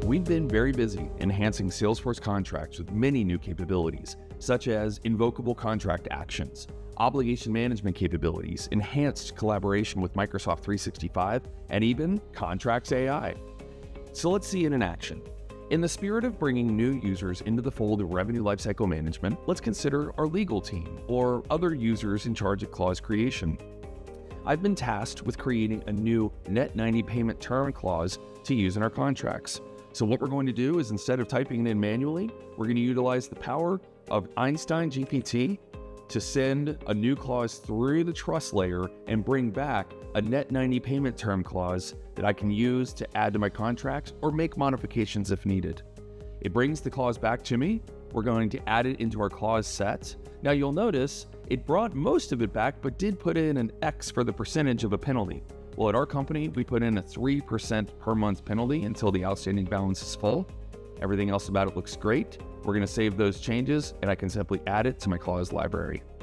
We've been very busy enhancing Salesforce contracts with many new capabilities, such as invocable contract actions, obligation management capabilities, enhanced collaboration with Microsoft 365, and even Contracts AI. So let's see it in action. In the spirit of bringing new users into the fold of revenue lifecycle management, let's consider our legal team or other users in charge of clause creation. I've been tasked with creating a new net 90 payment term clause to use in our contracts. So what we're going to do is, instead of typing it in manually, we're going to utilize the power of Einstein GPT to send a new clause through the trust layer and bring back a net 90 payment term clause that I can use to add to my contracts or make modifications if needed. It brings the clause back to me. We're going to add it into our clause set. Now you'll notice it brought most of it back, but did put in an X for the percentage of a penalty. Well, at our company, we put in a 3% per month penalty until the outstanding balance is full. Everything else about it looks great. We're going to save those changes, and I can simply add it to my clause library.